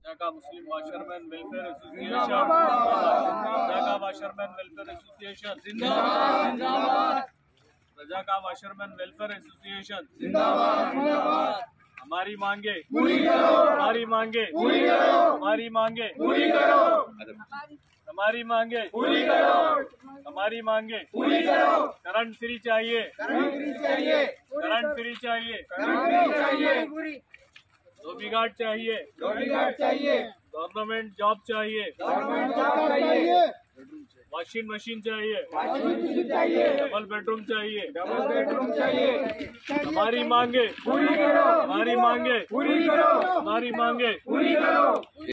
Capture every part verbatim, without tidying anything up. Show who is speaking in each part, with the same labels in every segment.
Speaker 1: रजाका Muslim washerman welfare association, Rajaka washerman welfare association जिंदाबाद, Rajaka washerman welfare association जिंदाबाद। हमारी मांगे पूरी करो, हमारी मांगे पूरी करो, हमारी मांगे पूरी करो, हमारी मांगे पूरी करो, हमारी मांगे पूरी करो। करंट फ्री चाहिए, करंट फ्री चाहिए, करंट फ्री चाहिए, करंट फ्री चाहिए। धोबी घाट चाहिए, धोबी घाट चाहिए। गवर्नमेंट जॉब चाहिए, गवर्नमेंट जॉब चाहिए। वॉशिंग मशीन चाहिए, वॉशिंग मशीन चाहिए। डबल बेडरूम चाहिए, डबल बेडरूम चाहिए। हमारी मांगे पूरी करो, हमारी मांगे पूरी करो, हमारी मांगे पूरी करो।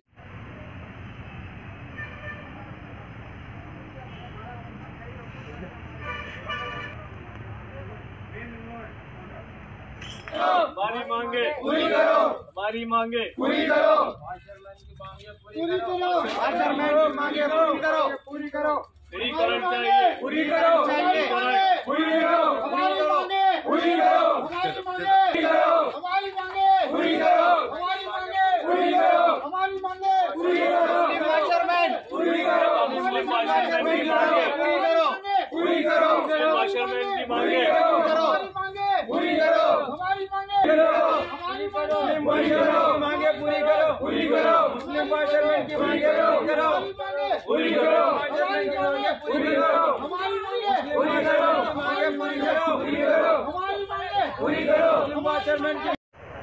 Speaker 1: हमारी मांगे पूरी करो, हमारी मांगे पूरी करो, वाशरमैन की मांगे पूरी करो, वाशरमैन की मांगे पूरी करो, पूरी करो। फ्री करंट चाहिए, पूरी करो, चाहिए पूरी करो, हमारी मांगे पूरी करो, हमारी मांगे हमारी मांगे पूरी करो, हमारी मांगे पूरी करो, हमारी मांगे पूरी करो। वाशरमैन पूरी करो, मुस्लिम वाशरमैन की मांगे पूरी करो, पूरी करो। मुस्लिम वाशरमैन की मांगे करो, पूरी करो, हमारी मांगे करो, हमारी मुस्लिम वाशरमैन की मांगे पूरी करो, पूरी करो। मुस्लिम वाशरमैन की मांगे पूरी करो, पूरी करो। वाशरमैन की मांगे पूरी करो, हमारी मांगे पूरी करो, मांगे पूरी करो, पूरी करो, हमारी मांगे पूरी करो। मुस्लिम वाशरमैन की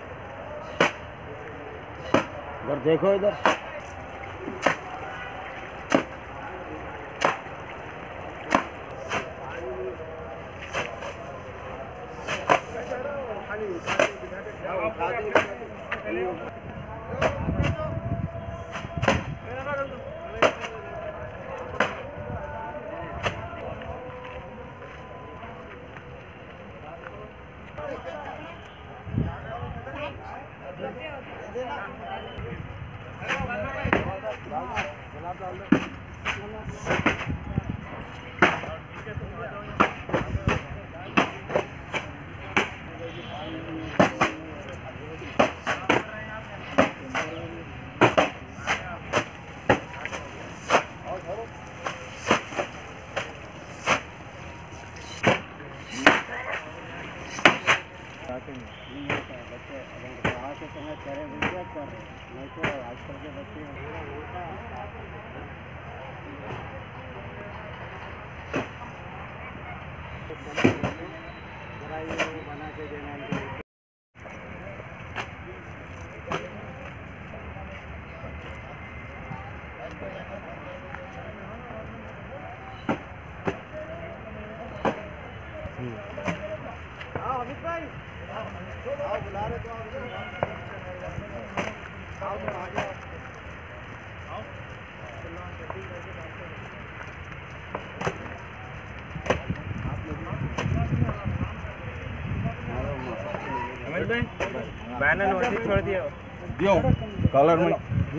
Speaker 2: इधर देखो, इधर बच्चे आज के समय चेहरे विश्वास कर रहे हैं, नहीं तो आजकल के बच्चे बना के देना। हाँ अमित भाई आओ, बुला रहे तो आओ, तुम आ जाओ, आओ। अमित भाई बैनर नोटिस छोड़ दिया दियो कलर में।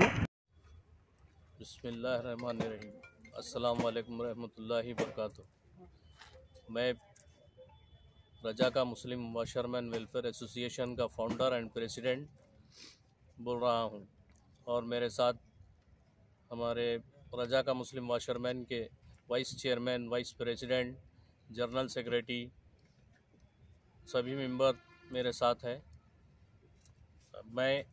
Speaker 3: बिस्मिल्लाहिर्रहमानिर्रहीम, अस्सलाम वालेकुम रहमतुल्लाहि वबरकातुहू। मैं Rajaka Muslim washerman welfare association का फाउंडर एंड प्रेसिडेंट बोल रहा हूं, और मेरे साथ हमारे रजाका मुस्लिम वाशरमैन के vice chairman, vice president, general secretary, सभी मेंबर मेरे साथ हैं। मैं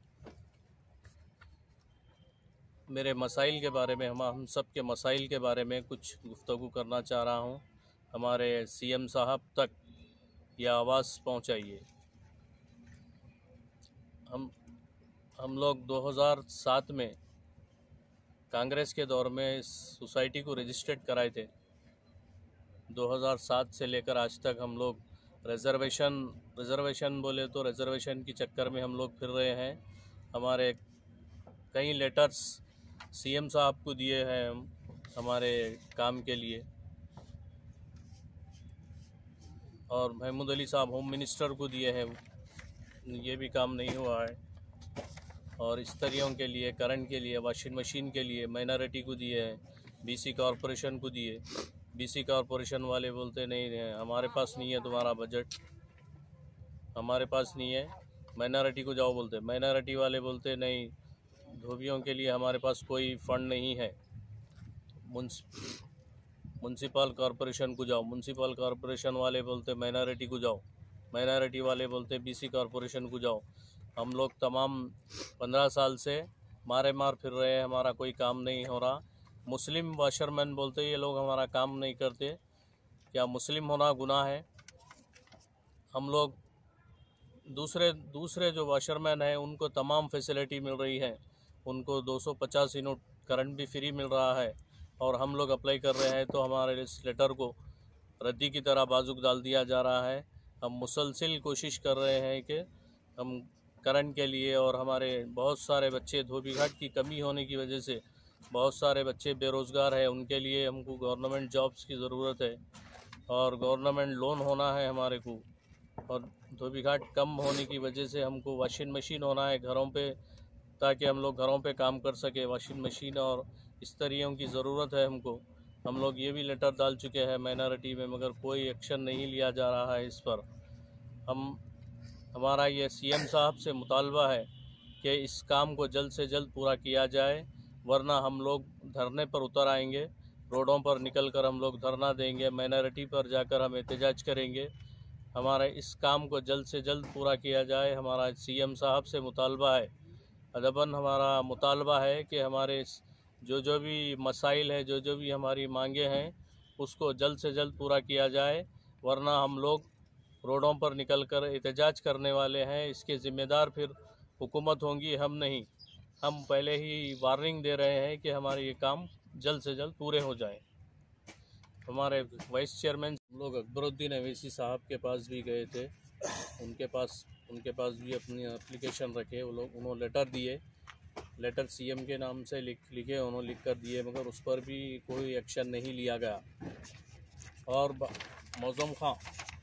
Speaker 3: मेरे मसाइल के बारे में, हम हम सब के मसाइल के बारे में कुछ गुफ्तगू करना चाह रहा हूं। हमारे सीएम साहब तक यह आवाज़ पहुंचाइए। हम हम लोग दो हज़ार सात में कांग्रेस के दौर में इस सोसाइटी को रजिस्टर्ड कराए थे। दो हज़ार सात से लेकर आज तक हम लोग रिजर्वेशन रिजर्वेशन बोले तो रिजर्वेशन के चक्कर में हम लोग फिर रहे हैं। हमारे कई लेटर्स सीएम साहब को दिए हैं हम हमारे काम के लिए, और महमूद अली साहब होम मिनिस्टर को दिए हैं, ये भी काम नहीं हुआ है। और स्त्रियों के लिए, करंट के लिए, वॉशिंग मशीन के लिए माइनॉरिटी को दिए हैं, बीसी कॉरपोरेशन को दिए। बीसी कॉरपोरेशन वाले बोलते नहीं है, हमारे पास नहीं है तुम्हारा बजट, हमारे पास नहीं है। माइनॉरिटी को जाओ बोलते, माइनॉरिटी वाले बोलते नहीं धोबियों के लिए हमारे पास कोई फंड नहीं है। म्यूनसिपल कॉरपोरेशन को जाओ, म्यूनसिपल कॉरपोरेशन वाले बोलते माइनॉरिटी को जाओ, माइनॉरिटी वाले बोलते बीसी कॉरपोरेशन को जाओ। हम लोग तमाम पंद्रह साल से मारे मार फिर रहे हैं, हमारा कोई काम नहीं हो रहा। मुस्लिम वाशरमैन बोलते ये लोग हमारा काम नहीं करते। क्या मुस्लिम होना गुनाह है? हम लोग दूसरे दूसरे जो वाशरमैन हैं उनको तमाम फैसिलिटी मिल रही है, उनको दो सौ पचास यूनिट करंट भी फ्री मिल रहा है, और हम लोग अप्लाई कर रहे हैं तो हमारे इस लेटर को रद्दी की तरह बाजुक डाल दिया जा रहा है। हम मुसलसिल कोशिश कर रहे हैं कि हम करंट के लिए, और हमारे बहुत सारे बच्चे धोबी घाट की कमी होने की वजह से बहुत सारे बच्चे बेरोज़गार हैं, उनके लिए हमको गवर्नमेंट जॉब्स की ज़रूरत है, और गवर्नमेंट लोन होना है हमारे को, और धोबी घाट कम होने की वजह से हमको वॉशिंग मशीन होना है घरों पे, ताकि हम लोग घरों पे काम कर सके। वॉशिंग मशीन और इस्त्रियों की ज़रूरत है हमको। हम लोग ये भी लेटर डाल चुके हैं माइनॉरिटी में, मगर कोई एक्शन नहीं लिया जा रहा है इस पर। हम हमारा ये सीएम साहब से मुतालबा है कि इस काम को जल्द से जल्द पूरा किया जाए, वरना हम लोग धरने पर उतर आएंगे। रोडों पर निकलकर हम लोग धरना देंगे, माइनॉरिटी पर जाकर हम एहतजाज करेंगे। हमारा इस काम को जल्द से जल्द पूरा किया जाए, हमारा सीएम साहब से मुतालबा है। अदबन हमारा मुतालबा है कि हमारे जो जो भी मसाइल है, जो जो भी हमारी मांगे हैं, उसको जल्द से जल्द पूरा किया जाए, वरना हम लोग रोडों पर निकलकर एहतजाज करने वाले हैं। इसके ज़िम्मेदार फिर हुकूमत होंगी, हम नहीं। हम पहले ही वार्निंग दे रहे हैं कि हमारे ये काम जल्द से जल्द पूरे हो जाएं। हमारे वाइस चेयरमैन हम लोग अकबरुद्दीन अवैसी साहब के पास भी गए थे, उनके पास उनके पास भी अपनी एप्लीकेशन रखे, वो लोग उन्होंने लेटर दिए, लेटर सीएम के नाम से लिख लिखे उन्होंने लिख कर दिए, मगर उस पर भी कोई एक्शन नहीं लिया गया। और मौज़म खां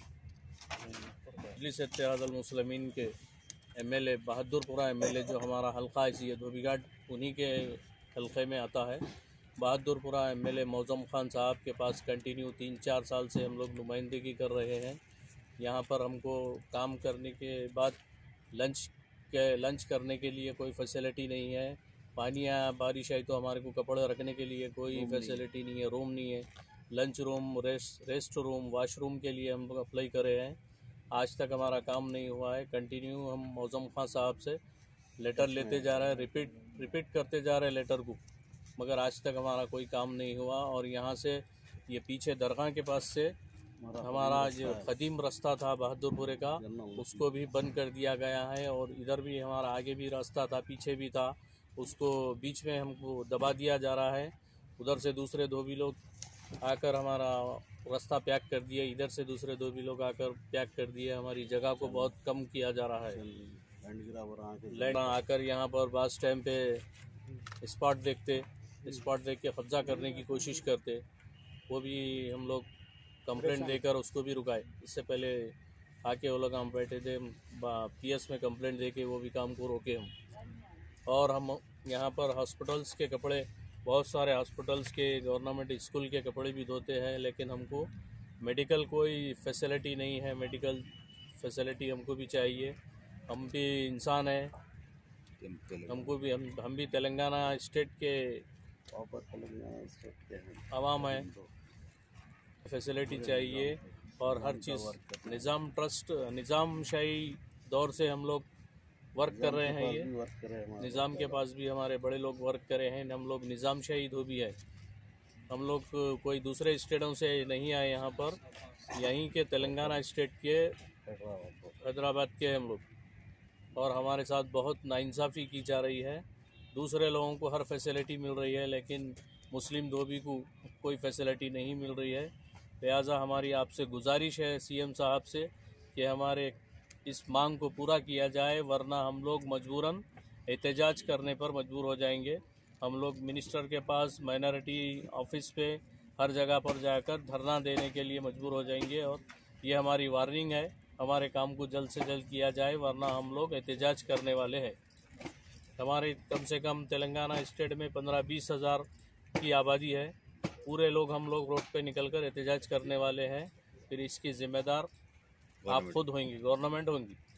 Speaker 3: मजलिस इत्तेहादुल मुस्लिमीन के एमएलए, बहादुरपुरा एमएलए, जो हमारा हल्का है धोबी घाट उन्हीं के हल्के में आता है। बहादुरपुरा एमएलए मौज़म खान साहब के पास कंटिन्यू तीन चार साल से हम लोग नुमाइंदगी कर रहे हैं। यहाँ पर हमको काम करने के बाद लंच के लंच करने के लिए कोई फैसिलिटी नहीं है। पानी आया, बारिश आई तो हमारे को कपड़े रखने के लिए कोई फैसिलिटी नहीं है, रूम नहीं है। Lunch room, rest rest room, washroom के लिए हम लोग अप्लाई करे हैं, आज तक हमारा काम नहीं हुआ है। कंटिन्यू हम मौज़म खान साहब से लेटर लेते जा रहे हैं, रिपीट रिपीट करते जा रहे हैं लेटर को, मगर आज तक हमारा कोई काम नहीं हुआ। और यहाँ से ये पीछे दरगाह के पास से हमारा जो कदीम रास्ता था बहादुरपुरे का, उसको भी बंद कर दिया गया है, और इधर भी हमारा आगे भी रास्ता था, पीछे भी था, उसको बीच में हमको दबा दिया जा रहा है। उधर से दूसरे धोबी लोग आकर हमारा रास्ता पैक कर दिए, इधर से दूसरे धोबी लोग आकर पैक कर दिए। हमारी जगह को बहुत कम किया जा रहा है। लैंड आकर यहाँ पर बास टाइम पे स्पॉट देखते स्पॉट देख के कब्जा करने की कोशिश करते, वो भी हम लोग कंप्लेंट देकर उसको भी रुकाए। इससे पहले आके वो लोग हम बैठे थे, पीएस में कंप्लेंट देके वो भी काम को रोके हम। और हम यहाँ पर हॉस्पिटल्स के कपड़े, बहुत सारे हॉस्पिटल्स के, गवर्नमेंट स्कूल के कपड़े भी धोते हैं, लेकिन हमको मेडिकल कोई फैसिलिटी नहीं है। मेडिकल फैसिलिटी हमको भी चाहिए, हम भी इंसान हैं, हमको भी हम हम भी तेलंगाना स्टेट के आवाम हैं, फैसिलिटी चाहिए। और हर चीज़ निज़ाम ट्रस्ट निज़ाम शाही दौर से हम लोग वर्क कर रहे हैं। ये निज़ाम के पास भी हमारे बड़े लोग वर्क करे हैं, हम लोग निज़ाम शाही धोबी है। हम लोग कोई दूसरे स्टेटों से नहीं आए यहाँ पर, यहीं के तेलंगाना स्टेट के, हैदराबाद के हम लोग। और हमारे साथ बहुत नाइंसाफ़ी की जा रही है। दूसरे लोगों को हर फैसिलिटी मिल रही है, लेकिन मुस्लिम धोबी को कोई फैसिलिटी नहीं मिल रही है। लिहाजा हमारी आपसे गुजारिश है सीएम साहब से कि हमारे इस मांग को पूरा किया जाए, वरना हम लोग मजबूरन एहतजाज करने पर मजबूर हो जाएंगे। हम लोग मिनिस्टर के पास, माइनॉरिटी ऑफिस पे, हर जगह पर जाकर धरना देने के लिए मजबूर हो जाएंगे। और ये हमारी वार्निंग है, हमारे काम को जल्द से जल्द किया जाए, वरना हम लोग एहतजाज करने वाले हैं। हमारे कम से कम तेलंगाना स्टेट में पंद्रह बीस हज़ार की आबादी है, पूरे लोग हम लोग रोड पे निकलकर एहतजाज करने वाले हैं। फिर इसकी ज़िम्मेदार आप खुद होंगी, गवर्नमेंट होंगी।